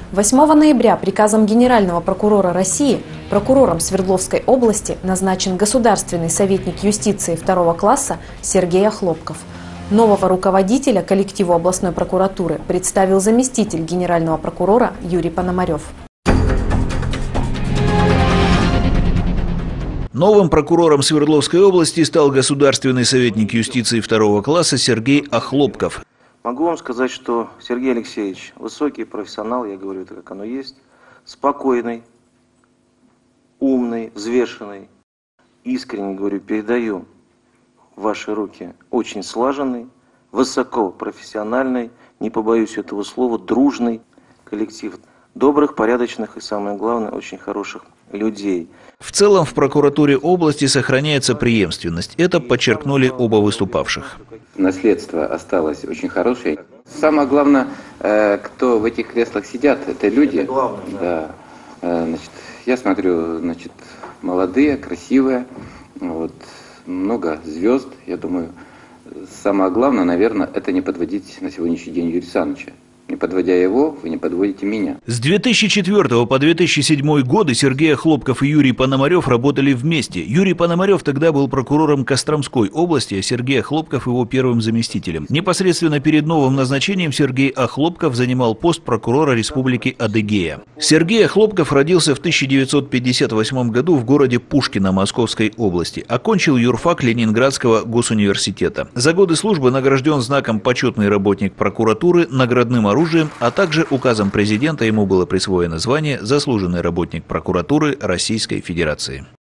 8 ноября приказом Генерального прокурора России прокурором Свердловской области назначен государственный советник юстиции 2 класса Сергей Охлопков. Нового руководителя коллективу областной прокуратуры представил заместитель генерального прокурора Юрий Пономарев. Новым прокурором Свердловской области стал государственный советник юстиции 2 класса Сергей Охлопков. Могу вам сказать, что Сергей Алексеевич высокий профессионал, я говорю это как оно есть, спокойный, умный, взвешенный. Искренне говорю, передаю в ваши руки очень слаженный, высокопрофессиональный, не побоюсь этого слова, дружный коллектив добрых, порядочных и, самое главное, очень хороших людей. В целом в прокуратуре области сохраняется преемственность. Это подчеркнули оба выступавших. Наследство осталось очень хорошее. Самое главное, кто в этих креслах сидят, это люди. Да. Значит, я смотрю, значит, молодые, красивые, вот, много звезд. Я думаю, самое главное, наверное, это не подводить на сегодняшний день Юрия Александровича. Не подводя его, вы не подводите меня. С 2004 по 2007 годы Сергей Охлопков и Юрий Пономарев работали вместе. Юрий Пономарев тогда был прокурором Костромской области, а Сергей Охлопков его первым заместителем. Непосредственно перед новым назначением Сергей Охлопков занимал пост прокурора Республики Адыгея. Сергей Охлопков родился в 1958 году в городе Пушкино Московской области. Окончил юрфак Ленинградского госуниверситета. За годы службы награжден знаком «Почетный работник прокуратуры», наградным оружием, а также указом президента ему было присвоено звание «Заслуженный работник прокуратуры Российской Федерации».